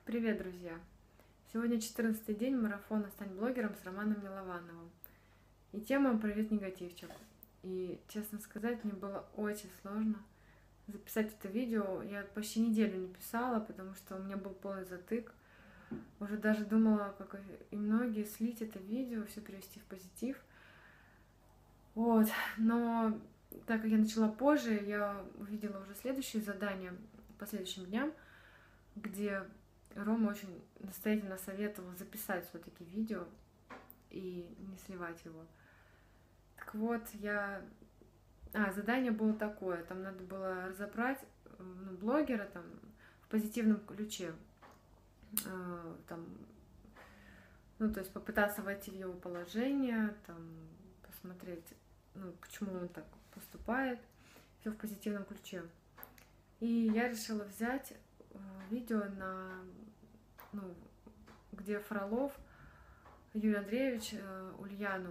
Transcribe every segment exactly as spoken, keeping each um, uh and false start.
Привет, друзья! Сегодня четырнадцатый день марафона «Стань блогером» с Романом Миловановым. И тема «Привет, негативчик». И, честно сказать, мне было очень сложно записать это видео. Я почти неделю не писала, потому что у меня был полный затык. Уже даже думала, как и многие, слить это видео, все перевести в позитив. Вот. Но так как я начала позже, я увидела уже следующее задание по следующим дням, где Рома очень настоятельно советовал записать все-таки видео и не сливать его. Так вот, я... А, задание было такое, там надо было разобрать ну, блогера там, в позитивном ключе. Э, там, ну, то есть попытаться войти в его положение, там, посмотреть, ну, почему он так поступает, все в позитивном ключе. И я решила взять видео на, ну, где Фролов Юрий Андреевич э, Ульяну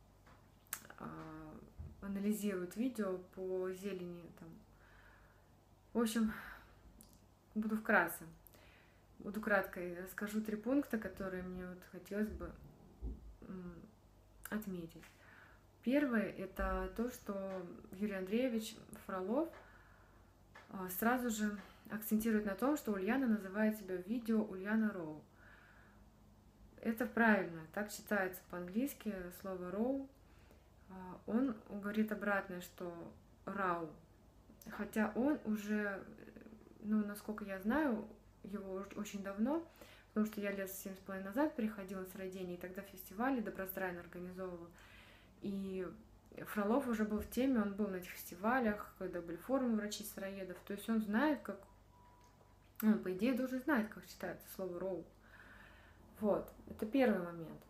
э, анализирует видео по зелени. Там. В общем, буду вкратце. Буду краткой. Расскажу три пункта, которые мне вот хотелось бы отметить. Первое – это то, что Юрий Андреевич Фролов сразу же акцентирует на том, что Ульяна называет себя в видео Ульяна Роу. Это правильно, так читается по-английски слово Роу. Он говорит обратное, что Рау. Хотя он уже, ну, насколько я знаю, его очень давно, потому что я лет семь с половиной назад приходила с рождения, и тогда фестивали Доброздрайно организовывала. И Фролов уже был в теме, он был на этих фестивалях, когда были форумы врачей-сыроедов, то есть он знает, как, ну, по идее, должен знать, как читается слово Роу. Вот, это первый момент,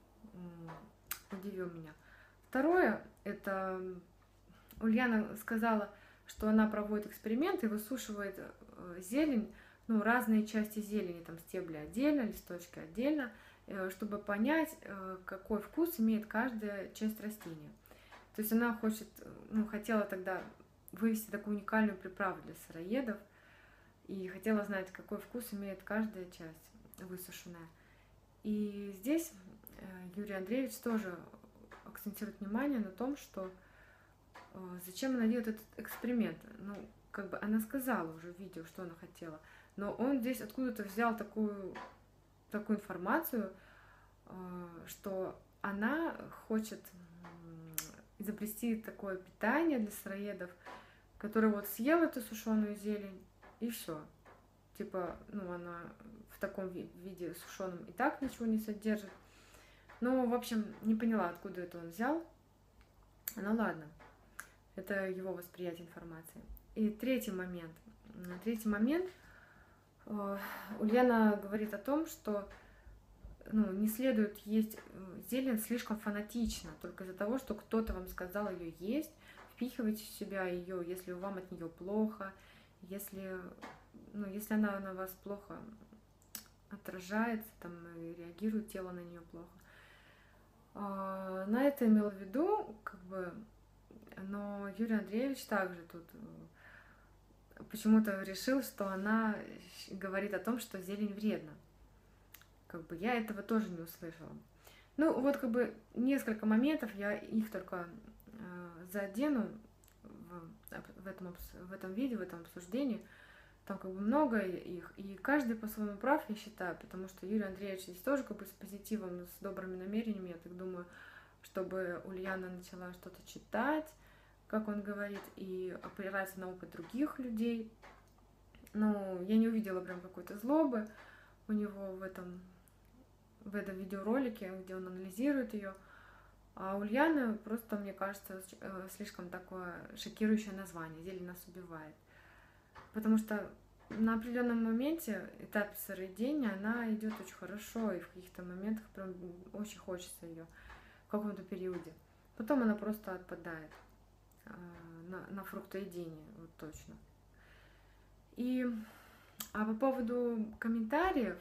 удивил меня. Второе, это Ульяна сказала, что она проводит эксперименты и высушивает зелень, ну, разные части зелени, там стебли отдельно, листочки отдельно, чтобы понять, какой вкус имеет каждая часть растения. То есть она хочет, ну, хотела тогда вывести такую уникальную приправу для сыроедов и хотела знать, какой вкус имеет каждая часть высушенная. И здесь Юрий Андреевич тоже акцентирует внимание на том, что зачем она делает этот эксперимент. Ну, как бы она сказала уже в видео, что она хотела, но он здесь откуда-то взял такую, такую информацию, что она хочет изобрести такое питание для сыроедов, который вот съел эту сушеную зелень и все. Типа, ну, она в таком виде сушеном и так ничего не содержит. Ну, в общем, не поняла, откуда это он взял. Ну ладно, это его восприятие информации. И третий момент. Третий момент. Ульяна говорит о том, что, ну, не следует есть зелень слишком фанатично, только из-за того, что кто-то вам сказал ее есть. Впихивайте в себя ее, если вам от нее плохо, если, ну, если она на вас плохо отражается, там, и реагирует тело на нее плохо. А, на это имела в виду, как бы, но Юрий Андреевич также тут почему-то решил, что она говорит о том, что зелень вредна. Как бы я этого тоже не услышала. Ну, вот как бы несколько моментов, я их только э, задену в, в, этом, в этом видео, в этом обсуждении. Там как бы много их, и каждый по-своему прав, я считаю, потому что Юрий Андреевич здесь тоже как бы с позитивом, с добрыми намерениями, я так думаю, чтобы Ульяна начала что-то читать, как он говорит, и опираться на опыт других людей. Ну, я не увидела прям какой-то злобы у него в этом, в этом видеоролике, где он анализирует ее. А Ульяна просто, мне кажется, слишком такое шокирующее название «Зелень нас убивает». Потому что на определенном моменте, этапе сыроедения, она идет очень хорошо, и в каких-то моментах прям очень хочется ее в каком-то периоде. Потом она просто отпадает э, на, на фруктоедение, вот точно. И а по поводу комментариев,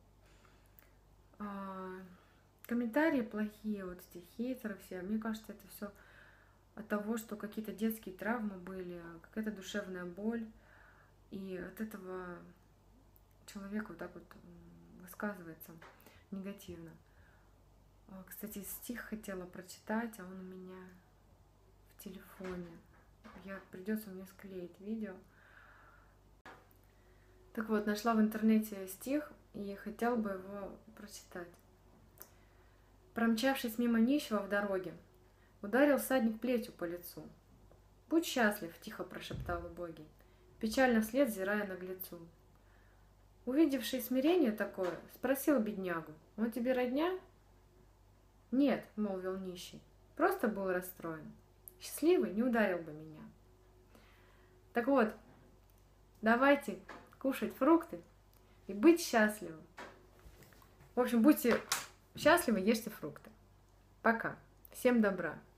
э, комментарии плохие, вот этих хейтеров все, мне кажется, это все от того, что какие-то детские травмы были, какая-то душевная боль. И от этого человек вот так вот высказывается негативно. Кстати, стих хотела прочитать, а он у меня в телефоне. Я придется мне склеить видео. Так вот, нашла в интернете стих и хотела бы его прочитать. Промчавшись мимо нищего в дороге, ударил всадник плетью по лицу. «Будь счастлив», — тихо прошептал убогий, печально вслед зирая наглецу. Увидевший смирение такое, спросил беднягу: «Он тебе родня?» «Нет», — молвил нищий, — «просто был расстроен. Счастливый не ударил бы меня». Так вот, давайте кушать фрукты и быть счастливым. В общем, будьте счастливы, ешьте фрукты. Пока. Всем добра.